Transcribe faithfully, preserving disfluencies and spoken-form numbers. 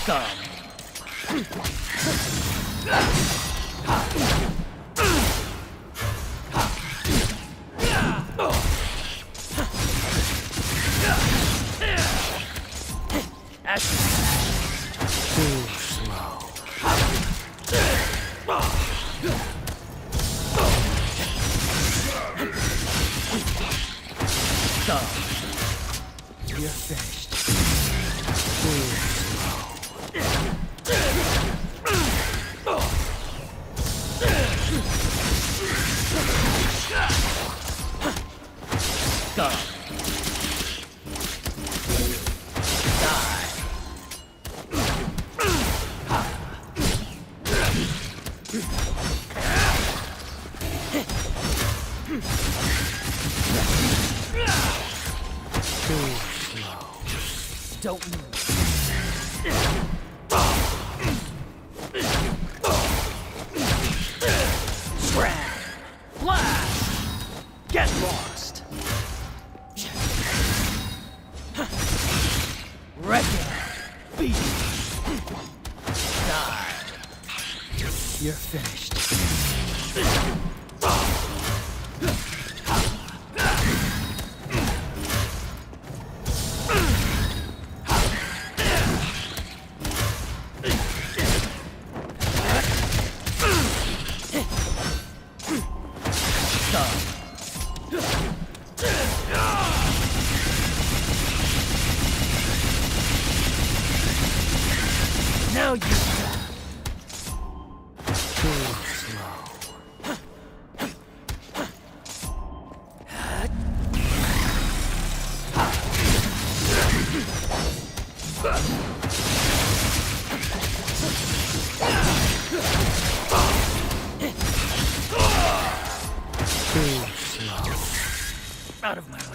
Stop. Too slow. Stop. You're finished. Too slow. Stop. Too slow. Don't move. Scram! Blast! Get lost! Vergil! Beat! Die! You're finished. Now you stop. Too slow. Too slow. Out of my way.